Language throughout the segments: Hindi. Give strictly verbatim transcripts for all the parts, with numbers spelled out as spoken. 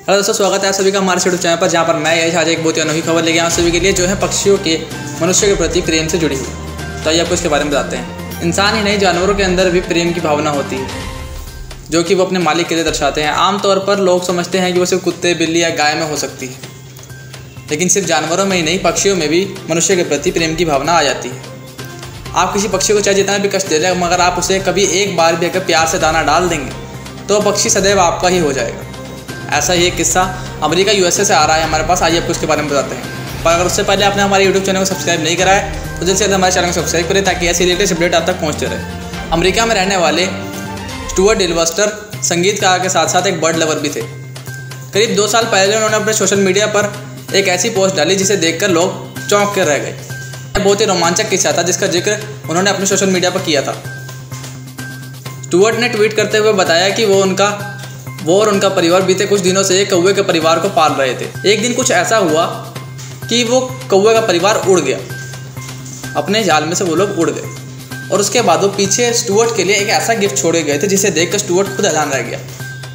हेलो दोस्तों, स्वागत है आप सभी का हमारे यूट्यूब चैनल पर, जहाँ पर मैं यही आज एक बहुत ही अनोखी खबर लेके आया सभी के लिए, जो है पक्षियों के मनुष्य के प्रति प्रेम से जुड़ी हुई। तो आइए आपको इसके बारे में बताते हैं। इंसान ही नहीं, जानवरों के अंदर भी प्रेम की भावना होती है, जो कि वो अपने मालिक के लिए दर्शाते हैं। आमतौर पर लोग समझते हैं कि वो सिर्फ कुत्ते, बिल्ली या गाय में हो सकती है, लेकिन सिर्फ जानवरों में ही नहीं, पक्षियों में भी मनुष्य के प्रति प्रेम की भावना आ जाती है। आप किसी पक्षी को चाहे जितना भी कष्ट दे दें, मगर आप उसे कभी एक बार भी अगर प्यार से दाना डाल देंगे तो पक्षी सदैव आपका ही हो जाएगा। ऐसा ही एक किस्सा अमेरिका यूएसए से आ रहा है हमारे पास। आइए आपको इसके बारे में बताते हैं। पर अगर उससे पहले आपने हमारे यूट्यूब चैनल को सब्सक्राइब नहीं करा है तो जल्द से जल्द हमारे चैनल को सब्सक्राइब करें, ताकि ऐसी लेटेस्ट अपडेट आप तक पहुँचते रहे। अमेरिका में रहने वाले स्टुअर्ट डिलवस्टर संगीतकार के साथ साथ एक बर्ड लवर भी थे। करीब दो साल पहले उन्होंने अपने सोशल मीडिया पर एक ऐसी पोस्ट डाली जिसे देखकर लोग चौंक कर रह गए। बहुत ही रोमांचक किस्सा था जिसका जिक्र उन्होंने अपने सोशल मीडिया पर किया था। स्टुअर्ट ने ट्वीट करते हुए बताया कि वो उनका वो और उनका परिवार बीते कुछ दिनों से एक कौवे के परिवार को पाल रहे थे। एक दिन कुछ ऐसा हुआ कि वो कौवे का परिवार उड़ गया, अपने जाल में से वो लोग उड़ गए, और उसके बाद वो पीछे स्टुअर्ट के लिए एक ऐसा गिफ्ट छोड़े गए थे जिसे देखकर स्टुअर्ट खुद हैरान रह गया।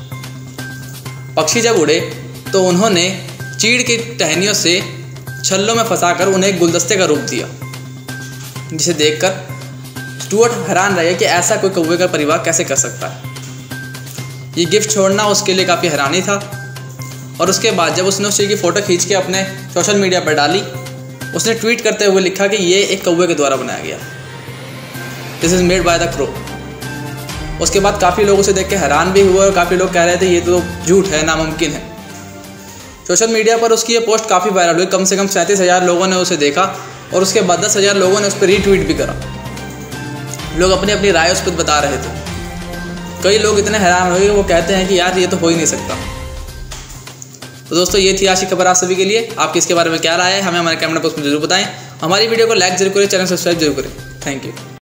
पक्षी जब उड़े तो उन्होंने चीड़ की टहनियों से छल्लों में फंसाकर उन्हें एक गुलदस्ते का रूप दिया, जिसे देखकर स्टुअर्ट हैरान रह गया कि ऐसा कोई कौवे का परिवार कैसे कर सकता है। ये गिफ्ट छोड़ना उसके लिए काफ़ी हैरानी था। और उसके बाद जब उसने उस चीज़ की फ़ोटो खींच के अपने सोशल मीडिया पर डाली, उसने ट्वीट करते हुए लिखा कि ये एक कौवे के द्वारा बनाया गया, this is made by the crow. उसके बाद काफ़ी लोग उसे देख के हैरान भी हुए और काफ़ी लोग कह रहे थे ये तो झूठ है, नामुमकिन है। सोशल मीडिया पर उसकी ये पोस्ट काफ़ी वायरल हुई। कम से कम सैंतीस हज़ार लोगों ने उसे देखा और उसके बाद दस हज़ार लोगों ने उस पर रीट्वीट भी करा। लोग अपनी अपनी राय उस पर बता रहे थे। कई लोग इतने हैरान हो गए, वो कहते हैं कि यार ये तो हो ही नहीं सकता। तो दोस्तों, ये थी आज की खबर आप सभी के लिए। आपकी इसके बारे में क्या राय है, हमें हमारे कमेंट बॉक्स में जरूर बताएं। हमारी वीडियो को लाइक जरूर करें, चैनल सब्सक्राइब जरूर करें। Thank you.